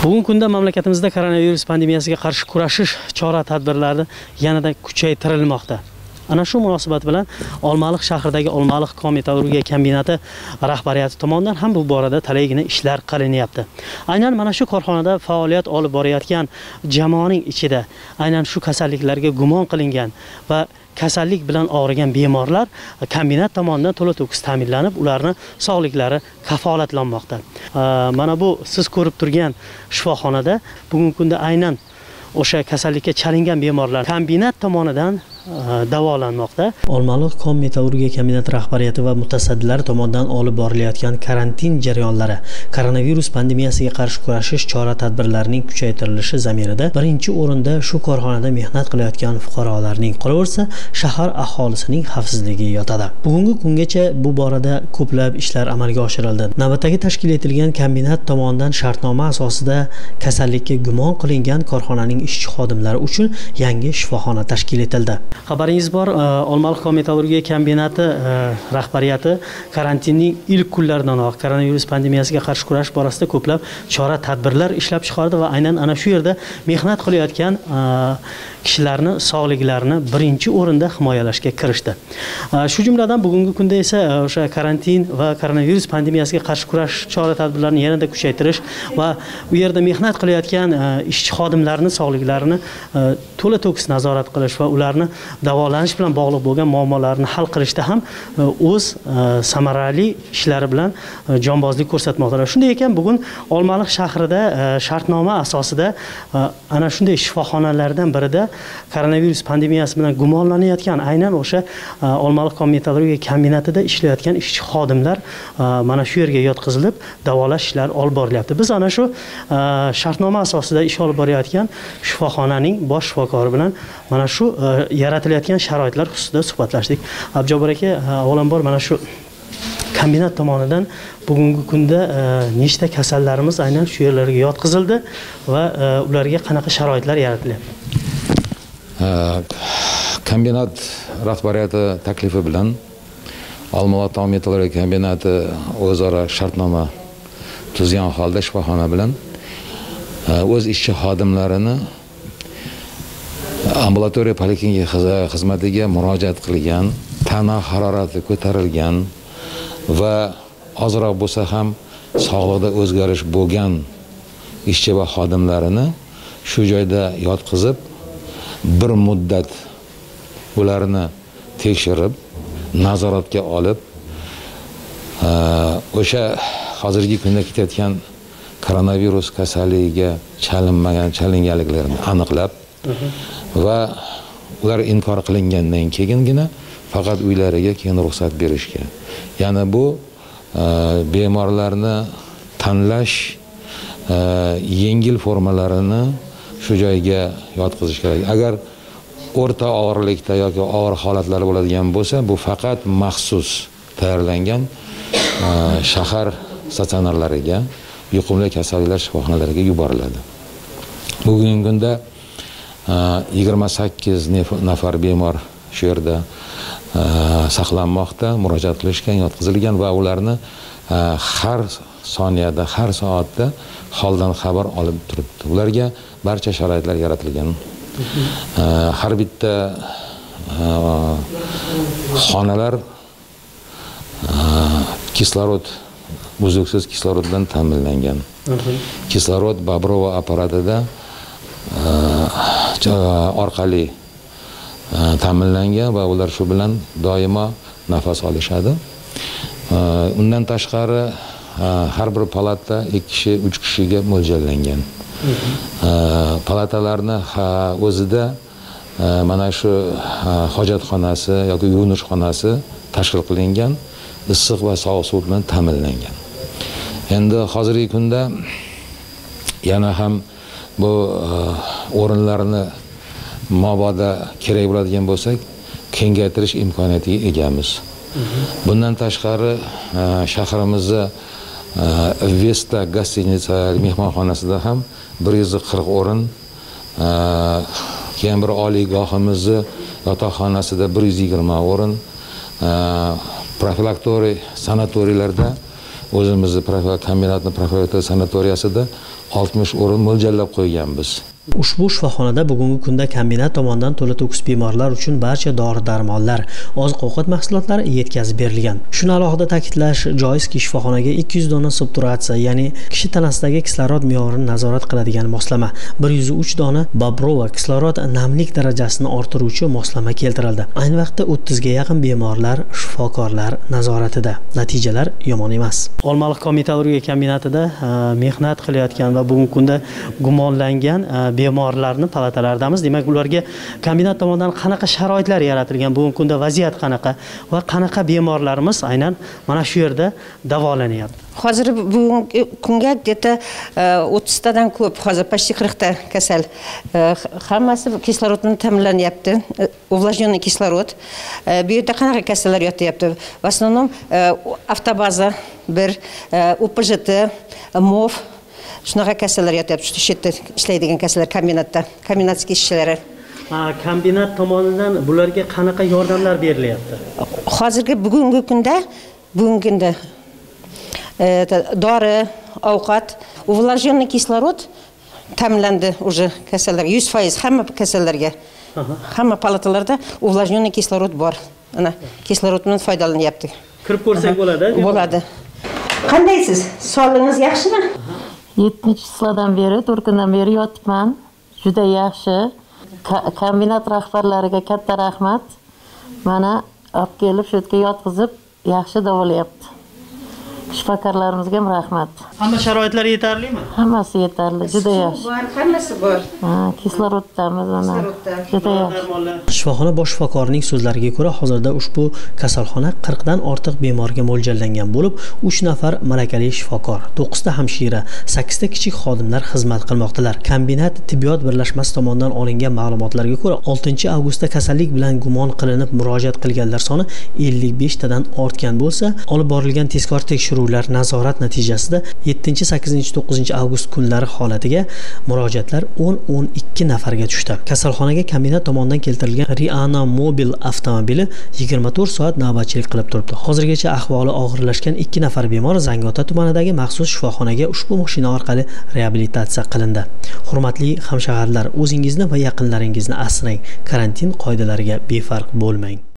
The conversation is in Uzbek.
Bugungi kunda mamlakatimizda koronavirus pandemiyasiga qarshi kurashish chora-tadbirlari yanada kuchaytirilmoqda. Ana shu munosabat bilan Olmaliq shahridagi Olmaliq kon metallurgiya kombinati rahbariyati tomonidan ham bu borada talaygina ishlar qilinyapti. Aynan mana shu korxonada faoliyat olib borayotgan jamoaning ichida aynan shu kasalliklarga gumon qilingan va kasallik bilan og'rigan bemorlar kombinat tomonidan to'la-to'kis ta'minlanib, ularni sog'liklari kafolatlanmoqda. Mana bu siz ko'rib turgan shifoxonada bugungi kunda aynan o'sha kasallikka chalingan bemorlar kombinat tomonidan davolanmoqda. Olmaliq kon metallurgiya kombinati rahbariyati va mutasaddilari tomonidan olib borilayotgan karantin jarayonlari koronavirus pandemiyasiga qarshi kurashish chora-tadbirlarining kuchaytirilishi zamirida birinchi o'rinda shu korxonada mehnat qilayotgan fuqarolarning, qolaversa shahar aholisining xavfsizligi yotadi. Bugungi kungacha bu borada ko'plab ishlar amalga oshirildi. Navbatdagi tashkil etilgan kombinat tomonidan shartnoma asosida kasallikka gumon qilingan korxonaning ishchi xodimlari uchun yangi shifoxona tashkil etildi. Xabaringiz bor, Olmaliq kon metallurgiya kombinati rahbariyati karantinning ilk kunlaridanoq koronavirus pandemiyasiga qarshi kurash borasida ko'plab chora-tadbirlar ishlab chiqardi va aynan ana shu yerda mehnat qilayotgan kishilarni sog'liklarini birinchi o'rinda himoyalashga kirishdi. Shu jumladan bugungi kunda esa o'sha karantin va koronavirus pandemiyasiga qarshi kurash chora-tadbirlarini yanada kuchaytirish va u yerda mehnat qilayotgan ishchi xodimlarning sog'liklarini to'la-to'kis nazorat qilish va ularni davolanish bilan bog'liq bo'lgan muammolarni hal qilishda ham o'z samarali ishlari bilan jonbozlik ko'rsatmoqdalar. Shunday ekan, bugun Olmaliq shahrida shartnoma asosida ana shunday shifoxonalardan birida koronavirus pandemiyasi bilan gumonlanayotgan aynan o'sha Olmaliq kon metallurgiya kombinatida ishlayotgan ishchi xodimlar mana shu yerga yotqizilib davolash ishlari olib borilyapti. Biz ana shu shartnoma asosida ish olib borayotgan shifoxonaning bosh shifokori bilan mana shu yaratilayotgan sharoitlar xususida suhbatlashdik. Abjobor aka, avvalambor mana shu kombinat tomonidan bugungi kunda nechta kasallarimiz aynan shu yerlarga yotqizildi va ularga qanaqa sharoitlar yaratilyapti? Kombinat rahbariyati taklifi bilan Olmaliq kon metallurgiya kombinati o'zaro shartnoma tuzgan holda shifoxona bilan o'z ishchi xodimlarini ambulatoriya poliklinika xizmatiga murojaat qilgan, tana harorati ko'tarilgan va ozroq bo'lsa ham sog'lig'ida o'zgarish bo'lgan ishchi va xodimlarini shu joyda yotqizib, bir muddat ularni tekshirib, nazoratga olib, o'sha hozirgi kunda ketayotgan koronavirus kasalligiga chalinganliklarini aniqlab va ular inkor qilingandan keyingina faqat uylariga keyin ruxsat berishga. Ya'ni bu bemorlarni tanlash yengil formalarini shu joyga yotqizish kerak. Agar o'rta og'irlikda yoki og'ir holatlari bo'ladigan bo'lsa, bu faqat maxsus tayyorlangan shahar statsionarlariga, yuqumli kasalliklar shifoxonalariga yuboriladi. Bugungi kunda 28 nafar bemor shu yerda saqlanmoqda, murojaat qilishgan, yotqizilgan va ularni har soniyada, har soatda holdan xabar olib turibdi. Ularga barcha sharoitlar yaratilgan. Har bitta xonalar kislorod, uzluksiz kislorod bilan ta'minlangan. Kislorod Babrovo apparatida orqali ta'minlangan va ular shu bilan doimo nafas olishadi. Undan tashqari har bir palata 2 kishi, 3 kishiga mo'ljallangan. Palatalarni o'zida mana shu hojatxonasi yoki yuvinish xonasi tashkil qilingan, issiq va sovuq suv bilan ta'minlangan. Endi hozirgi kunda yana ham bu o'rinlarni mabodo kerak bo'ladigan bo'lsak, kengaytirish imkoniyatiga egamiz. Bundan tashqari shahrimizda Vesta gostinitsa mehmonxonasida ham 140 o'rin, keyin bir oliygohimizni yotoqxonasida 120 o'rin, profilaktoriy sanatoriylarda o'zimizni kombinatni profilaktika sanatoriyasida 60 o'rin mo'ljallab qo'yganmiz. Ushbu shifoxonada bugungi kunda kombinat tomonidan to'la to'kis bemorlar uchun barcha dori-darmonlar, oziq-ovqat mahsulotlari yetkazib berilgan. Shuni alohida ta'kidlash joizki, shifoxonaga 200 dona subturatsiya, ya'ni kishi tanasidagi kislorod me'yorini nazorat qiladigan moslama, 103 dona Bobrova kislorod namlik darajasini orttiruvchi moslama keltirildi. Ayni vaqtda 30 ga yaqin bemorlar shifokorlar nazoratida. Natijalar yomon emas. Olmaliq kometallurgiya kombinatida mehnat qilayotgan va bugungi kunda gumonlangan bemorlarni palatalardamiz. Demak, ularga kombinat tomonidan qanaqa sharoitlar yaratilgan, bugungi kunda vaziyat qanaqa va qanaqa bemorlarimiz aynan mana shu yerda davolanyapti. Hozir bugungi kunga где-то 30 tadan ko'p, hozir почти 40 ta kasal. Hammasi kislorod bilan ta'minlanyapti. Увлажненный kislorod. Bu yerda qanaqa kasallar yotyapti? В основном avtobaza, bir UPJT, MOV shunaqa kasallar yotyapti. Shu yerda ishlaydigan kasallar kombinatda, kombinatskiy ishchilari. Kombinat tomonidan bularga qanaqa yordamlar berilyapti? Hozirgi bugungi kunda dori, ovqat, увлажненный kislorod ta'minlandi уже kasallarga 100% hamma kasallarga. Hamma palatalarda увлажненный kislorod bor. Ana kislorod bilan foydalanyapti. Kirib ko'rsak bo'ladi? Bo'ladi. Qandaysiz? Sog'lig'ingiz yaxshimi? 7-chisladan beri, 4 kundan beri yotibman. Juda yaxshi. Kombinat rahbarlariga katta rahmat. Mana olib kelib shu yerga yotqizib, yaxshi davolayapti. Shifokorlarimizga ham rahmat. Hamma sharoitlar yetarlimi? Hammasi yetarli, juda yaxshi. Bor, hammasi bor. Kislorodamiz mana. Juda yaxshi. Shifoxona bosh shifokorining so'zlariga ko'ra, hozirda ushbu kasalxona 40 dan ortiq bemorga mo'ljallangan bo'lib, 3 nafar malakali shifokor, 9 ta hamshira, 8 ta kichik xodimlar xizmat qilmoqdalar. Kombinat tibbiyot birlashmasi tomonidan olingan ma'lumotlarga ko'ra, 6 avgustda kasallik bilan gumon qilinib murojaat qilganlar soni 55 tadan ortgan bo'lsa, olib borilgan tezkor tekshiruvlar nazorat natijasida 7, 8, 9 avgust kunlari holatiga murojaatlar 10-12 nafarga tushdi. Kasalxonaga kombinat tomonidan keltirilgan Riana mobil avtomobili 24 soat navbatchilik qilib turibdi. Hozirgacha ahvoli og'irlashgan 2 nafar bemor Zangiota tumanidagi maxsus shifoxonaga ushbu mashina orqali reabilitatsiya qilindi. Hurmatli hamshaharlar, o'zingizni va yaqinlaringizni asrang, karantin qoidalariga befarq bo'lmang.